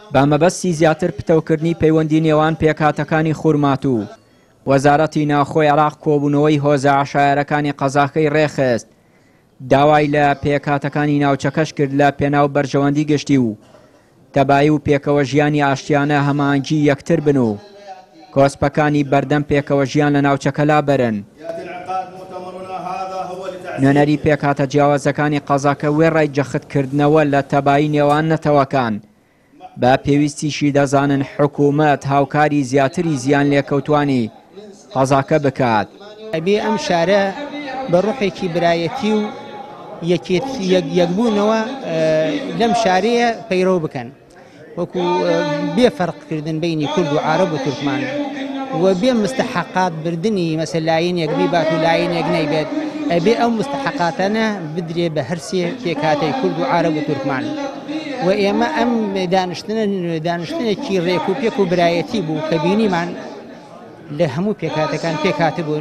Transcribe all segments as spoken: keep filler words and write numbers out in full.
بە مەبەستی زیاتر پتەوکردنی پەیوەندی نێوان پێکهاتەکانی خورمات و وەزارەتی ناوخۆی عێراق کۆبوونەوەی هۆزە عەشایەرەکانی قەزاقەی ڕێخست داوای لە پێکهاتەکانی ناوچەکەش کرد لە پێناو بەرژەوەندی گشتی و تەبایی و پێکەوە ژیانی ئاشتیانە هەمانگی یەکتر بن و کۆسپەکانی بەردەم پێکەوە ژیان لە ناوچەکە لابەرن. نوێنەری پێکهاتە جیاوازەکانی قەزاکە وێڕای جەختکردنەوە لە تەبایی نێوان نەتەوەکان بە پێویستیشی دەزانن حکوومەت هاوکاری زیاتری زیان لێکەوتوانی قەزاکە بکات. ئەبێ ئەم شارە بە ڕوحێکی برایەتی و یەکبوونەوە لەم شارەیە پەیڕەو بکەن وەکو بێفەرقکردن بینی کورد و عارەب و تورکمان و بێ مستحقات بردننی مەسەل لایەن یەکبی بات و لایەن یەک نەیبێت ئەبێ ئەو مستحقاتانە بدرێ بە هەرسێ پێکهاتەی کورد و عارەب و تورکمان و ئێمە ئەم دانیشتنە دانیشتنێکی ڕێک و پێک و برایەتی بوو کە بینیمان لە هەموو پێکهاتەکان پێکهاتە بوون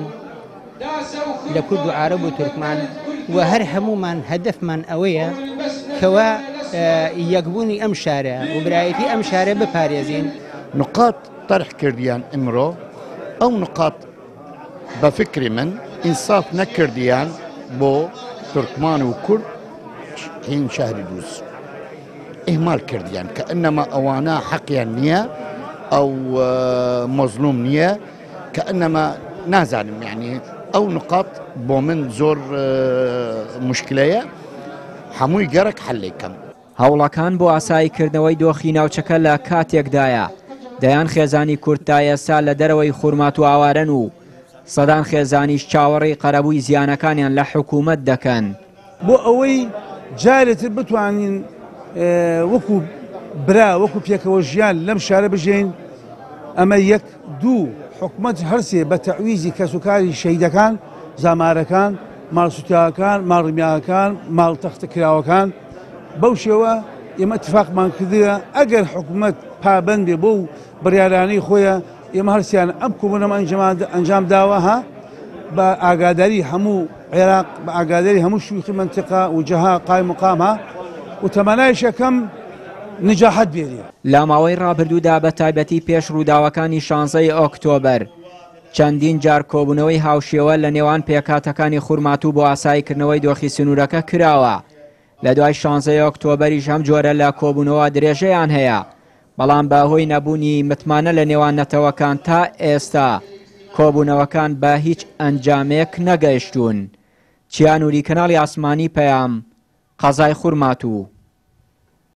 لە کورد و عارەب و تورکمان و هەر هەمومان هەدەفمان ئەوەیە کەوا یەکبوونی ئەم شارە و برایەتی ئەم شارە بپارێزین. نقاط طرح کردیان ئەمڕۆ ئەو نقاط بە فکری من ئینساف نەکردیان بۆ تورکمان و کورد هین شهری دووس ئیهمال کردیان کە ئەنەما ئەوانە حەقیان نییە ئەو مەزلوم نییە کە ئەنەما نازانم یعنی ئەو نقاط بۆ من زۆر مشکلەیە هەمووی گەرەک حەلێکەم. هەوڵەکان بۆ ئاساییکردنەوەی دۆخی ناوچەکە لە کاتێکدایە دەیان خێزانی کورد تا ئێستا لە دەرەوەی خورمات و ئاوارەن و سەدان خێزانیش چاوەڕێی قەرەبووی زیانەکانیان لە حکوومەت دەکەن. بۆ ئەوەی جارێتر بتوانین وەکو برا وەکو پێکەوە ژیان لەم شارە بژین ئەمە یەک دوو حکومەت هەرسێ بە تەعویزی کەسوکاری شەیدەکان زامارەکان ماڵسوتیاکان ماڵڕمیاکان ماڵ تەختەکراوەکان بەو شێوە ئێمە اتفاقمان کردووە ئەگەر حکوومەت پابەند بێ بۆ بڕیارانەی خۆیە ئێمە هەرسیان ئەم کۆبوونەوە ئەنجام داوە ها بە ئاگاداری هەموو عێراق بە ئاگاداری هەموو شوخی منتیقا و جەها قایم مقام ها و تەمەنای شەکەم نجاحەت بێنێ. لە ماوەی ڕابردوودا بە تایبەتی پێش ڕووداوەکانی شانزەی ئۆکتۆبەر چەندین جار کۆبوونەوەی هاوشێوە لە نێوان پێکهاتەکانی خورمات و بۆ ئاساییکردنەوەی دۆخی سنوورەکە کراوە. لە دوای شانزەی ئۆکتۆبەریش هەم جۆرە لە کۆبوونەوە درێژەیان هەیە بەڵام بەهۆی نەبوونی متمانە لە نێوان نەتەوەکان تا ئێستا کۆبوونەوەکان بە هیچ ئەنجامێک نەگەیشتوون. چیانووری کەناڵی ئاسمانی پەیام قەزای خورمات و